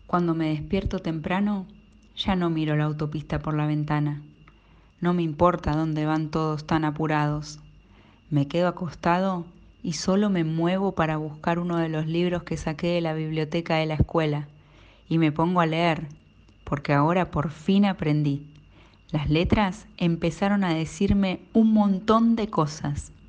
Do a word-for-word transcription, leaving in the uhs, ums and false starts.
Cuando me despierto temprano, ya no miro la autopista por la ventana. No me importa dónde van todos tan apurados. Me quedo acostado y solo me muevo para buscar uno de los libros que saqué de la biblioteca de la escuela y me pongo a leer, porque ahora por fin aprendí. Las letras empezaron a decirme un montón de cosas.